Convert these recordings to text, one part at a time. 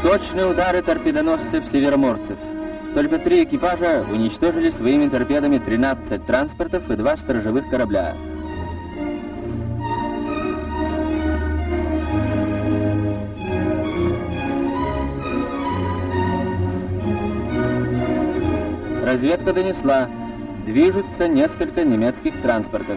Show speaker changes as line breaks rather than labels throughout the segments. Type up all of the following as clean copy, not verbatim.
Точные удары торпедоносцев североморцев. Только 3 экипажа уничтожили своими торпедами 13 транспортов и 2 сторожевых корабля. Разведка донесла, движутся несколько немецких транспортов.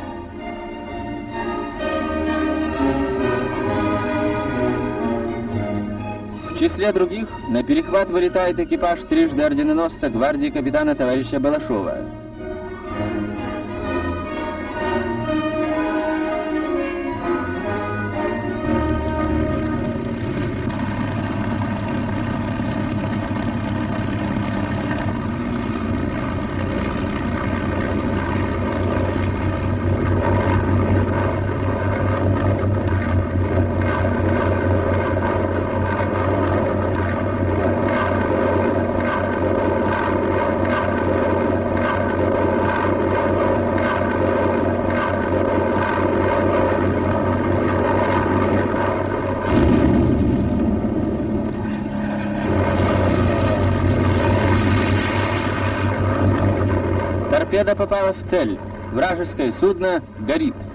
В числе других на перехват вылетает экипаж трижды орденоносца гвардии капитана товарища Балашова. Торпеда попала в цель. Вражеское судно горит.